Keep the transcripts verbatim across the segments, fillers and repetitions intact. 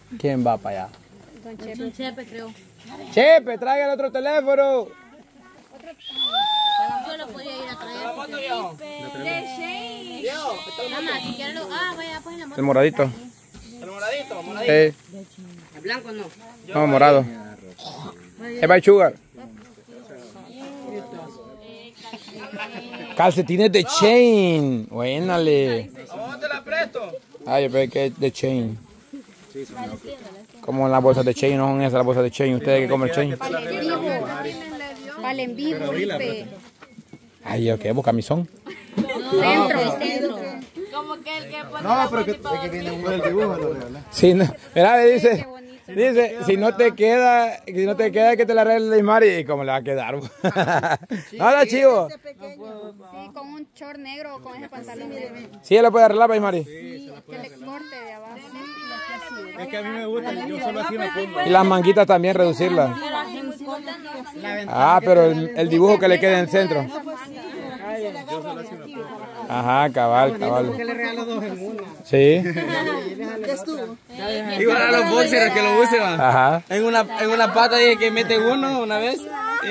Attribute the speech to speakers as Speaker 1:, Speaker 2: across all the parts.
Speaker 1: ¿Quién va para allá?
Speaker 2: Don Chepe. Don Chepe, creo.
Speaker 1: Chepe, traiga el otro teléfono.
Speaker 2: Yo lo podía ir a traer. De Shane. Mamá, si quieren lo... Ah, vaya, pues en la moto.
Speaker 1: El moradito.
Speaker 3: El moradito, moradito.
Speaker 1: Eh.
Speaker 3: ¿El blanco no?
Speaker 1: No, morado. Es by sugar. Calcetines de Chain. Buénale.
Speaker 3: ¿Cómo te la presto?
Speaker 1: Ah, yo pensé que es de Chain. Como las bolsas de Chain, no son esas las bolsas de Chain. Ustedes que comen Chain.
Speaker 2: Vale en vivo, Lipe.
Speaker 1: Ay, ¿qué? ¿Vos camisón?
Speaker 2: Centro, centro.
Speaker 4: Como que el que pone
Speaker 5: No, pero que, que viene uno del dibujo, lo regala.
Speaker 1: Sí, no. Mira, me dice, dice, si no te queda, si no te queda que te la arregle Mari, ¿y cómo le va a quedar? No, no, chivo.
Speaker 2: Sí, con un short negro o con ese pantalón.
Speaker 1: Sí, él lo puede arreglar, pues, Mari.
Speaker 2: Sí, que le corte de abajo.
Speaker 5: Es que a mí me gusta, yo solo así me pongo.
Speaker 1: Y las manguitas también reducirlas. Ah, pero el, el dibujo que le quede en el centro. Ajá, cabal, cabal.
Speaker 3: ¿Por qué le regalo dos en uno?
Speaker 1: Sí.
Speaker 3: Igual a los boxers que lo usen.
Speaker 1: Ajá.
Speaker 3: En una, en una pata dije que mete uno una vez.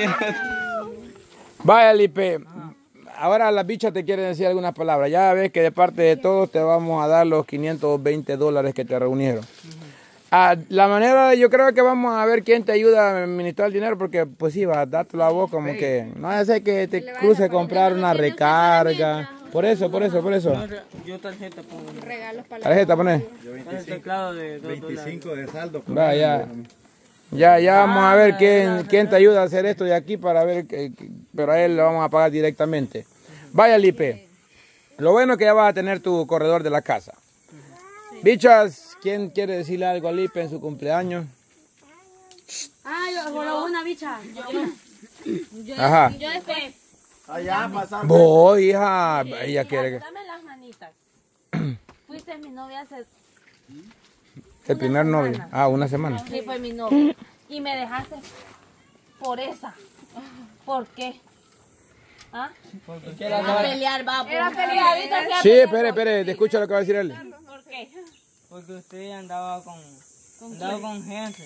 Speaker 1: Vaya, Lipe. Ahora las bichas te quieren decir algunas palabras. Ya ves que de parte de todos te vamos a dar los quinientos veinte dólares que te reunieron. Ah, la manera, yo creo que vamos a ver quién te ayuda a administrar el dinero, porque pues sí, va a dártelo a vos como que no hace que te cruce a comprar una recarga. Por eso, por eso, por eso.
Speaker 3: Yo tarjeta pongo.
Speaker 2: Regalos para la...
Speaker 1: Tarjeta pones.
Speaker 3: El teclado de
Speaker 5: veinticinco de saldo.
Speaker 1: Va, ya. Ya, ya vamos a ver quién, quién te ayuda a hacer esto de aquí para ver, que, que- pero a él lo vamos a pagar directamente. Vaya, Lipe. Lo bueno es que ya vas a tener tu corredor de la casa. Bichas, ¿quién quiere decirle algo a Lipe en su cumpleaños?
Speaker 4: Ah, yo voló una bicha.
Speaker 1: Ajá.
Speaker 4: Yo después.
Speaker 5: Allá pasamos.
Speaker 1: Voy, hija. Ella quiere que...
Speaker 4: Dame las manitas. Fuiste mi novia hace...
Speaker 1: El primer novio. Ah, una semana.
Speaker 4: Sí, fue mi novia. Y me dejaste por esa. ¿Por qué? ¿Ah? A pelear, va. Era pelear.
Speaker 1: Sí, espere, espere. Te escucha lo que va a decir él.
Speaker 4: ¿Por qué?
Speaker 3: Porque usted andaba con... Andaba con gente.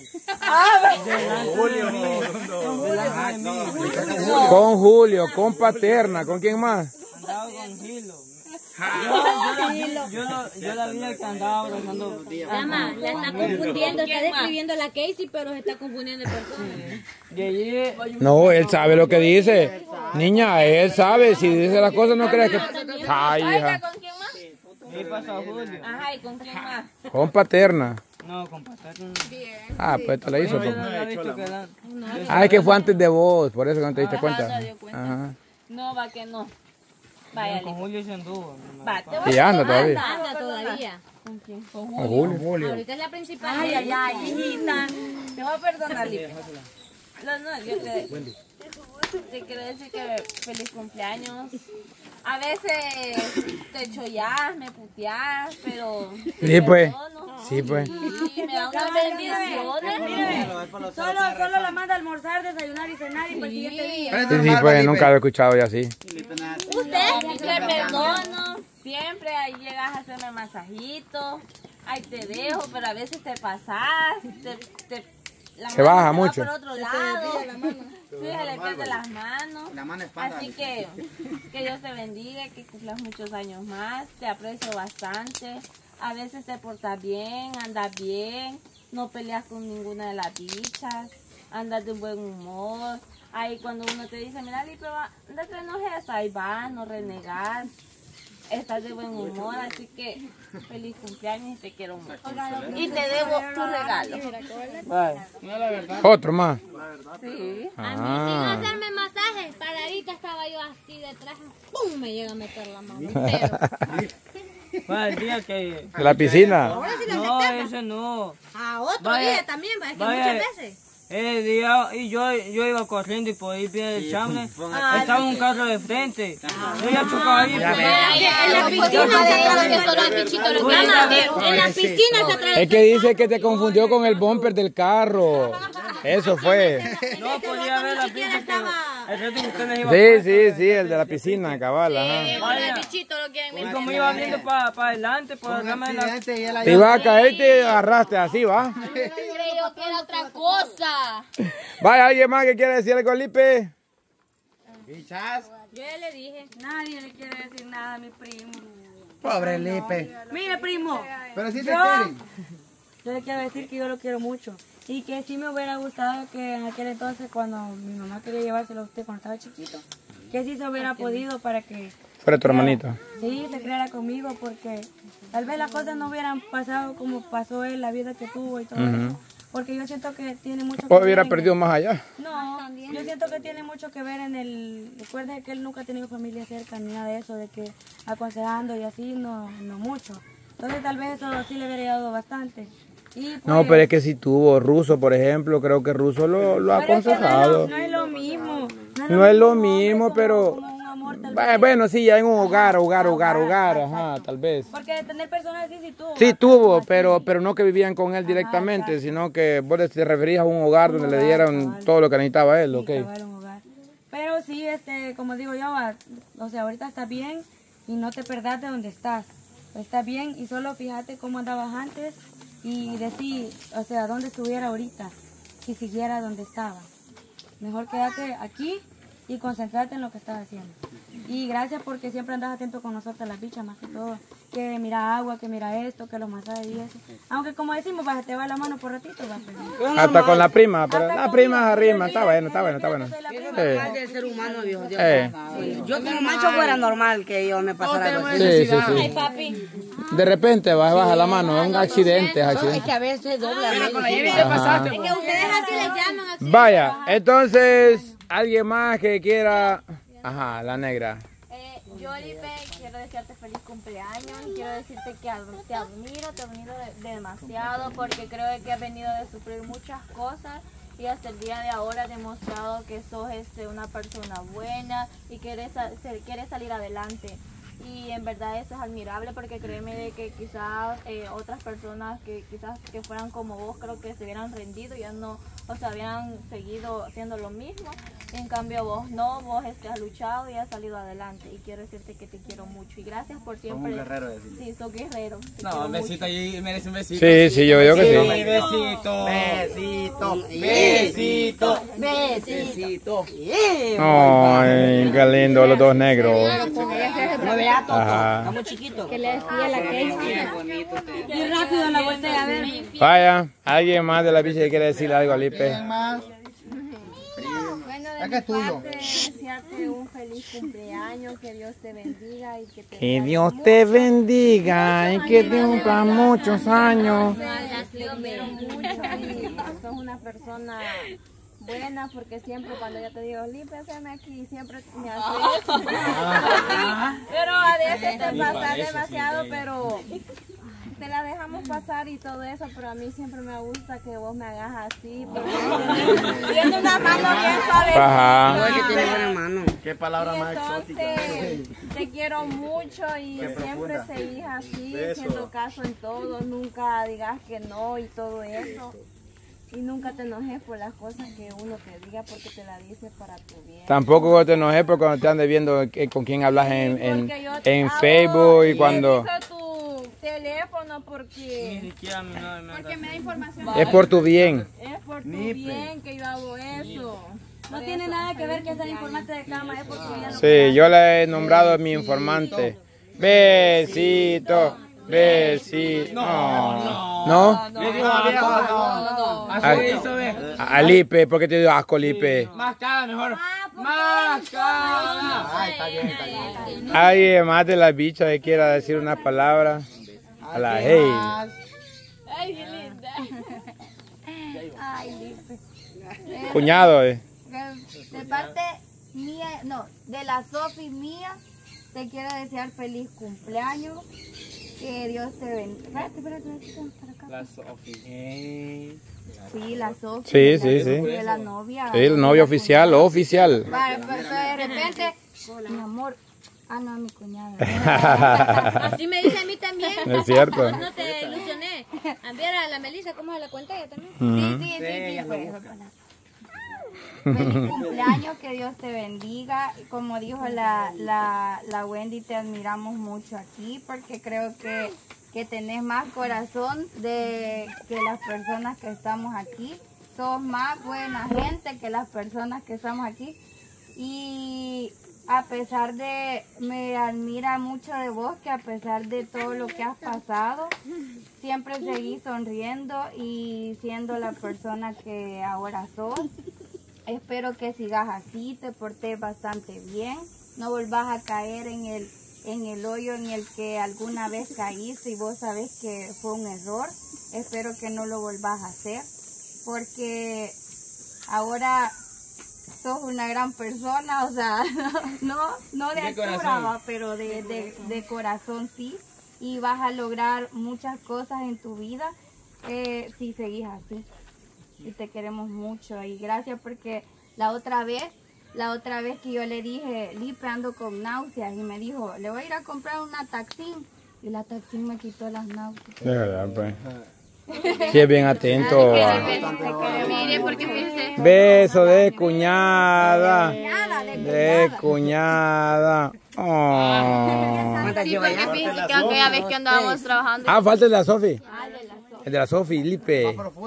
Speaker 1: Con Julio, con Paterna, ¿con quién más?
Speaker 3: Andaba con Gilo. Yo, yo, yo, yo la vi que andaba abrazando.
Speaker 2: Mamá, la está confundiendo. Está describiendo a la Casey, pero se está confundiendo de persona.
Speaker 3: Y allí...
Speaker 1: No, él sabe lo que dice. Niña, él sabe. Si dice las cosas, no crees que... Ay, hija.
Speaker 4: ¿Con quién más?
Speaker 3: ¿Qué pasó, Julio?
Speaker 4: Ajá, ¿y con quién más?
Speaker 1: Con Paterna.
Speaker 3: No, con Paterna.
Speaker 1: Ah, pues te la hizo.
Speaker 3: Yo
Speaker 1: pues.
Speaker 3: no había visto que la...
Speaker 1: Ah, es que fue antes de vos, por eso que no te diste cuenta.
Speaker 4: no dio cuenta.
Speaker 1: Ajá.
Speaker 4: No, va que no. Vaya,
Speaker 3: Con Julio se anduvo.
Speaker 4: va, te voy
Speaker 1: Y anda todavía.
Speaker 2: Anda todavía.
Speaker 4: ¿Con quién? Con
Speaker 1: Con Julio.
Speaker 2: Ahorita es la principal.
Speaker 4: Ay, ay, ay, hijita. Te voy a perdonar, Lipe. No, no, yo te, te quiero decir que feliz cumpleaños. A veces te chollas, me puteas, pero...
Speaker 1: Sí, pues.
Speaker 4: perdono.
Speaker 1: Sí, pues.
Speaker 4: Y me da unas bendiciones.
Speaker 6: Solo, solo la manda a almorzar, desayunar y cenar y para el siguiente día.
Speaker 1: Sí, sí, pues nunca lo he escuchado yo así.
Speaker 4: Usted, te perdono. Siempre ahí llegas a hacerme masajito. Ahí te dejo, pero a veces te pasas. Te, te, la
Speaker 1: Se
Speaker 4: mano
Speaker 1: baja
Speaker 4: va
Speaker 1: mucho.
Speaker 4: por otro lado. Sí, se le pierde las manos.
Speaker 5: La mano espada.
Speaker 4: Así que que Dios te bendiga, que cumplas muchos años más. Te aprecio bastante. A veces te portas bien, andas bien. No peleas con ninguna de las bichas. Andas de buen humor. Ahí cuando uno te dice, mira, Lipe, no te enojes, ahí vas, no renegar. Estás de buen humor, así que feliz cumpleaños y te quiero mucho. Y te debo tu regalo.
Speaker 1: Otro más.
Speaker 4: Sí.
Speaker 2: A mí sin
Speaker 1: Ah.
Speaker 2: hacerme masaje, paradita estaba yo así detrás. ¡Pum! Me llega a meter la mano. Pero,
Speaker 3: Fue el día que...
Speaker 1: De la piscina.
Speaker 2: ahora sí la
Speaker 3: No,
Speaker 2: aceptamos.
Speaker 3: ese no.
Speaker 2: A otro
Speaker 3: Vaya,
Speaker 2: día también, va, es que
Speaker 3: vaya.
Speaker 2: muchas veces.
Speaker 3: Ese día, y yo, yo iba corriendo y por ahí viene el chambre. Estaba un carro de frente. Yo ya chocaba ahí.
Speaker 2: En la piscina se trae que solo el bichito lo llama. En la piscina se trae.
Speaker 1: Es que dice que te confundió con el bumper del carro. Eso fue.
Speaker 3: No podía ver la pinche que El reto que usted les iba
Speaker 1: Sí,
Speaker 3: puesto,
Speaker 1: sí,
Speaker 3: eh.
Speaker 1: sí, el de la piscina, cabal, ajá.
Speaker 2: Con el bichito lo quieren
Speaker 3: Y
Speaker 2: meter.
Speaker 3: como iba viendo para pa adelante, por acá me la...
Speaker 1: Te iba a caer y te agarraste así, ¿va?
Speaker 2: Creyó que era otra cosa.
Speaker 1: Vaya, ¿alguien más que quiere decir algo, Lipe?
Speaker 2: Yo ya le dije.
Speaker 6: Nadie le quiere decir nada a mi primo.
Speaker 7: Pobre Lipe.
Speaker 6: Mire, primo.
Speaker 7: Pero sí te
Speaker 6: Yo,
Speaker 7: quieren.
Speaker 6: yo le quiero decir que yo lo quiero mucho. Y que sí me hubiera gustado que en aquel entonces, cuando mi mamá quería llevárselo a usted cuando estaba chiquito, que sí se hubiera podido para que...
Speaker 1: Fuera tu hermanito.
Speaker 6: Sí, se creara conmigo, porque tal vez las cosas no hubieran pasado como pasó él, la vida que tuvo y todo eso. Porque yo siento que tiene mucho que
Speaker 1: O
Speaker 6: ver
Speaker 1: hubiera
Speaker 6: en
Speaker 1: perdido
Speaker 6: el-
Speaker 1: más allá.
Speaker 6: No, yo siento que tiene mucho que ver en el... Recuerde que él nunca ha tenido familia cerca ni nada de eso, de que aconsejando y así, no, no mucho. Entonces tal vez eso sí le hubiera ayudado bastante. Y,
Speaker 1: No,
Speaker 6: pues,
Speaker 1: pero es que si tuvo Ruso, por ejemplo, creo que Ruso lo, lo ha
Speaker 6: pero es que no es lo-
Speaker 1: aconsejado.
Speaker 6: No es lo mismo.
Speaker 1: No es lo
Speaker 6: un hombre
Speaker 1: mismo,
Speaker 6: como-
Speaker 1: pero...
Speaker 6: como un amor, tal
Speaker 1: Bueno,
Speaker 6: vez.
Speaker 1: bueno, sí, ya en un hogar, hogar, hogar, hogar, ajá, tal vez.
Speaker 6: Porque tener personas así sí tuvo.
Speaker 1: Sí
Speaker 6: ¿verdad?
Speaker 1: tuvo,
Speaker 6: Así.
Speaker 1: pero pero no que vivían con él directamente, sino que vos te referías a un hogar donde le
Speaker 6: hogar,
Speaker 1: dieran
Speaker 6: cabal.
Speaker 1: todo lo que necesitaba él,
Speaker 6: Sí,
Speaker 1: ¿ok?
Speaker 6: cabal, un hogar. Pero sí, este, como digo yo, va, o sea, ahorita estás bien y no te perdás de donde estás. Estás bien y solo fíjate cómo andabas antes y decir, o sea, dónde estuviera ahorita y siguiera donde estaba. Mejor quédate aquí y concentrarte en lo que estás haciendo. Y gracias porque siempre andas atento con nosotros, las bichas, más que todo. Que mira agua, que mira esto, que los masajes y eso. Aunque como decimos, va, te va la mano por ratito, va. Pero...
Speaker 1: Hasta con la prima, pero
Speaker 6: Hasta
Speaker 1: la
Speaker 6: conmigo,
Speaker 1: prima es
Speaker 6: yo
Speaker 1: arriba,
Speaker 6: le
Speaker 1: está
Speaker 6: dije,
Speaker 1: bueno, está bueno, está
Speaker 6: yo
Speaker 1: bueno.
Speaker 6: soy la prima.
Speaker 1: Sí.
Speaker 7: del ser humano, viejo. Dios.
Speaker 1: Eh,
Speaker 7: Yo como macho fuera normal que yo me pasara algo así.
Speaker 1: sí, sí,
Speaker 2: Ay,
Speaker 1: sí.
Speaker 2: papi.
Speaker 1: De repente baja, baja la mano, es un accidente, es accidente.
Speaker 7: que a veces dobla.
Speaker 1: Ajá.
Speaker 2: Es que ustedes así le llaman. Así.
Speaker 1: Vaya, entonces, alguien más que quiera... Ajá, la negra.
Speaker 4: Eh, yo, Lipe, quiero desearte feliz cumpleaños y quiero decirte que ad- te admiro, te admiro de- demasiado porque creo que has venido de sufrir muchas cosas y hasta el día de ahora has demostrado que sos este, una persona buena y quieres, sa- se- quieres salir adelante. Y en verdad eso es admirable porque créeme de que quizás eh, otras personas que quizás que fueran como vos creo que se hubieran rendido y ya no, o sea, habían seguido haciendo lo mismo. En cambio vos no, vos este, has luchado y has salido adelante y quiero decirte que te quiero mucho y gracias por siempre.
Speaker 5: un guerrero, decir.
Speaker 4: Sí, sos guerrero. Te
Speaker 5: No,
Speaker 4: quiero
Speaker 5: un besito
Speaker 4: mucho.
Speaker 5: ahí, merece un besito.
Speaker 1: Sí, sí, yo digo que sí.
Speaker 5: Besito.
Speaker 7: Besito.
Speaker 5: Besito.
Speaker 7: Besito.
Speaker 1: Ay, qué lindo, los dos negros.
Speaker 7: No vea todo.
Speaker 1: Ajá.
Speaker 7: Estamos chiquitos.
Speaker 2: Que le decía la Casey.
Speaker 6: Y rápido la voltea a ver.
Speaker 1: Vaya, alguien más de la bicha que quiere decirle algo a Lipe.
Speaker 2: Bueno, de
Speaker 7: Acá
Speaker 2: mi
Speaker 7: es tuyo.
Speaker 2: parte, desearte un feliz cumpleaños, que Dios te bendiga y que te
Speaker 1: Que Dios te bendiga y que te cumplan muchos años.
Speaker 4: Te quiero mucho y sos una persona buena porque siempre cuando yo te digo, Lipe, haceme aquí, siempre me haces. Pero a veces te pasa demasiado, pero te la dejamos pasar y todo eso, pero a mí siempre me gusta que vos me hagas así, porque tiene una mano bien
Speaker 1: Ajá.
Speaker 7: No es que
Speaker 4: suavecita.
Speaker 7: tiene buena mano.
Speaker 5: Qué palabra
Speaker 4: Y
Speaker 5: más exótica.
Speaker 4: entonces, te quiero mucho y siempre seguís así, haciendo caso en todo, nunca digas que no y todo eso. Y nunca te enojes por las cosas que uno te diga porque te la dice para tu bien.
Speaker 1: Tampoco te enojes por cuando te andes viendo que- con quién hablas en, en,
Speaker 4: Porque yo te
Speaker 1: en
Speaker 4: hago-
Speaker 1: Facebook y cuando...
Speaker 4: Utilizo tu teléfono
Speaker 3: Ni
Speaker 4: porque
Speaker 3: siquiera mi novia me
Speaker 2: porque me da información.
Speaker 1: Es por tu bien.
Speaker 4: es por tu bien que yo hago eso.
Speaker 6: No tiene nada que ver que ser informante de cama, es porque ya no.
Speaker 1: Sí, yo le he nombrado a mi informante. Besito, besito. No, ¿no?
Speaker 5: Le dijo a viejo, no, no. Así hizo, ve.
Speaker 1: A, a Lipe, ¿por qué te dio asco, Lipe?
Speaker 5: Más cara, mejor.
Speaker 4: Ah,
Speaker 5: Más cara. Ay, está bien, está bien.
Speaker 1: Alguien más de la bicha que quiera decir una palabra. A la hey.
Speaker 2: Ay, qué linda.
Speaker 4: Ay, Lipe.
Speaker 1: Cuñado, eh.
Speaker 2: De, de parte mía, no, de la Sofi mía, te quiero desear feliz cumpleaños. Que Dios te bendiga. Espérate, espérate, espérate, para acá.
Speaker 5: La Sofi.
Speaker 2: Sí, la Sofi.
Speaker 1: Sí,
Speaker 2: de la-
Speaker 1: sí, sí.
Speaker 2: De la novia.
Speaker 1: Sí, el novio oficial, oficial.
Speaker 2: Vale, pero, pero de repente, mi amor. Ah, no, mi cuñada.
Speaker 8: Así me dice a mí también.
Speaker 1: Es cierto.
Speaker 8: No te ilusioné. Enviar a la Melissa, ¿cómo se la cuenta ella también?
Speaker 1: Ujú.
Speaker 2: Sí, sí, sí, sí, pues. Feliz cumpleaños, que Dios te bendiga. Como dijo la, la, la Wendy, te admiramos mucho aquí porque creo que, que tenés más corazón de que las personas que estamos aquí. Sos más buena gente que las personas que estamos aquí. Y a pesar de, me admira mucho de vos que a pesar de todo lo que has pasado, siempre seguís sonriendo y siendo la persona que ahora sos. Espero que sigas así, te portes bastante bien, no volvás a caer en el, en el hoyo en el que alguna vez caíste y vos sabés que fue un error. Espero que no lo volvás a hacer, porque ahora sos una gran persona, o sea, no, no de, de altura, va, pero de, de, de corazón sí, y vas a lograr muchas cosas en tu vida eh, si seguís así. Y te queremos mucho y gracias porque la otra vez, la otra vez que yo le dije, Lipe, ando con náuseas, y me dijo, le voy a ir a comprar una Taxin, y la Taxin me quitó las náuseas.
Speaker 1: De verdad, pues. Sí, es bien atento.
Speaker 4: Mire, porque fíjese.
Speaker 1: Beso de cuñada. De cuñada. Oh.
Speaker 4: Sí, porque fíjese que aquella vez que andábamos trabajando.
Speaker 1: Ah, falta el de la Sofi. El de la Sofi, Lipe.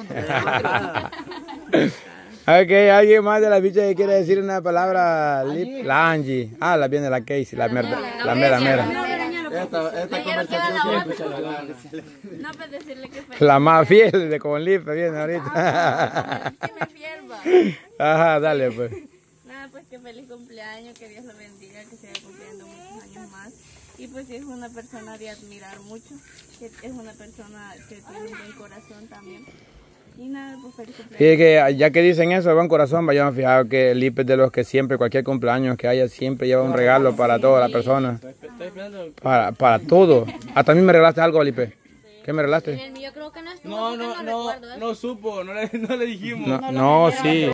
Speaker 1: Ok, alguien más de la bicha que quiere decir una palabra. Lip, la Angie. Ah, la viene la Casey, la merda, la mera mera.
Speaker 5: Esta, esta conversación sí,
Speaker 4: No, pues decirle que fue.
Speaker 1: La más fiel de con Lipe viene ahorita.
Speaker 4: Que me pierda.
Speaker 1: Ajá, dale pues.
Speaker 4: Nada, pues que feliz cumpleaños, que Dios lo bendiga, que siga cumpliendo muchos años más. Y pues es una persona de admirar mucho, que es una persona que tiene un buen corazón también. Y nada, pues feliz cumpleaños.
Speaker 1: Sí, que ya que dicen eso, de buen corazón, vayan a fijar que Lipe es de los que siempre, cualquier cumpleaños que haya, siempre lleva un regalo para todas las personas. Para, para todo. Hasta a mí me regalaste algo, Lipe. ¿Qué me regalaste?
Speaker 8: El mío creo que no estuvo.
Speaker 5: No,
Speaker 8: porque
Speaker 5: no,
Speaker 8: no,
Speaker 5: no,
Speaker 8: recuerdo eso.
Speaker 5: no supo, no le, no le dijimos.
Speaker 1: No, no, sí.